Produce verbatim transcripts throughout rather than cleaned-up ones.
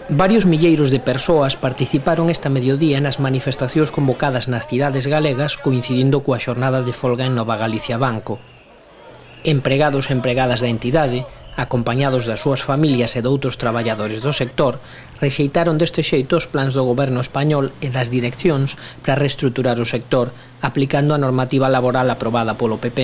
Varios milleiros de persoas participaron esta mediodía nas manifestacións convocadas nas cidades galegas coincidindo coa xornada de folga en Nova Galicia Banco. Empregados e empregadas da entidade, acompañados das súas familias e doutros traballadores do sector, rexeitaron deste xeito os plans do goberno español e das direccións para reestruturar o sector, aplicando a normativa laboral aprobada polo P P.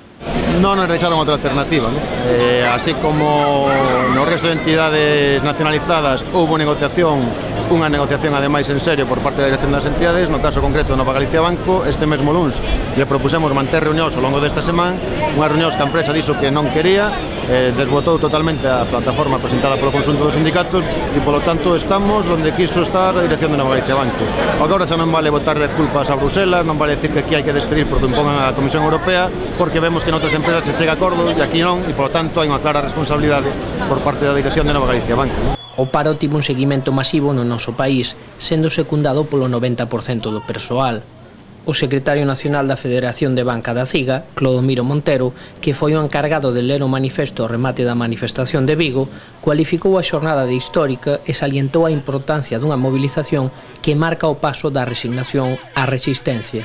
Non nos deixaron outra alternativa, ¿no? Eh, así como no resto de entidades nacionalizadas houve negociación, unha negociación ademais en serio por parte da dirección das entidades, no caso concreto de Nova Galicia Banco, este mesmo luns lle propusemos manter reunións ao longo desta semana, unha reunións que a empresa dixo que non quería, eh, desbotou totalmente a plataforma presentada polo conxunto dos sindicatos e polo tanto estamos onde quiso estar a dirección de Nova Galicia Banco. Agora xa non vale botar de culpas a Bruselas, non vale decir que aquí hai que despedir porque impongan a Comisión Europea, porque vemos que noutras empresas se chega a acordo e aquí non, e polo tanto hai unha clara responsabilidade por parte da dirección de Nova Galicia Banco. O paro tivo un seguimento masivo no noso país, sendo secundado polo noventa por cento do persoal. O secretario nacional da Federación de Banca da CIGA, Clodomiro Montero, que foi o encargado de ler o manifesto ao remate da manifestación de Vigo, cualificou a xornada de histórica e salientou a importancia dunha movilización que marca o paso da resignación á resistencia.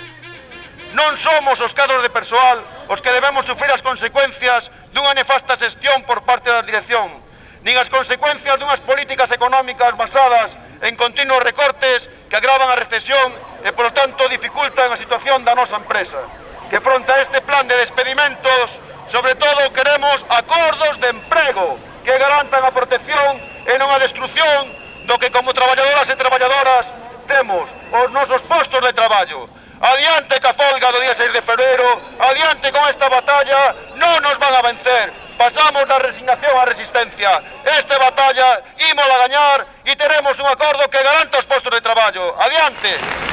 Non somos os cadros de persoal os que debemos sufrir as consecuencias dunha nefasta xestión por parte da dirección, nin as consecuencias dunhas políticas económicas basadas en continuos recortes que agravan a recesión e, polo tanto, dificultan a situación da nosa empresa. Que fronte a este plan de despedimentos, sobre todo queremos acordos de emprego que garantan a protección e non a destrucción do que como traballadoras e traballadoras temos os nosos postos de traballo. Adiante ca folga do día seis de febreiro, adiante con esta batalla, non nos van a vencer. Pasamos da resignación á resistencia. Esta batalla ímola a gañar e teremos un acordo que garanta os postos de traballo. Adiante!